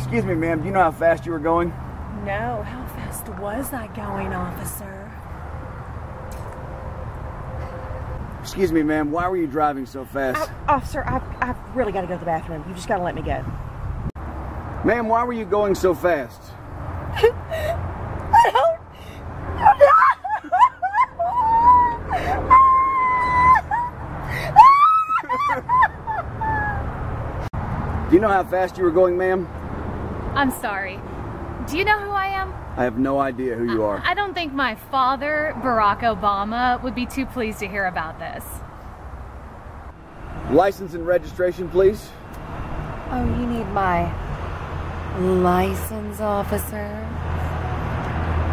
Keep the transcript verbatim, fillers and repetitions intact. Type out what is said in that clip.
Excuse me, ma'am, do you know how fast you were going? No, how fast was I going, officer? Excuse me, ma'am, why were you driving so fast? I, officer, I've, I've really got to go to the bathroom. You just got to let me go. Ma'am, why were you going so fast? I don't... Do you know how fast you were going, ma'am? I'm sorry. Do you know who I am? I have no idea who you are. I, I don't think my father, Barack Obama, would be too pleased to hear about this. License and registration, please. Oh, you need my license, officer?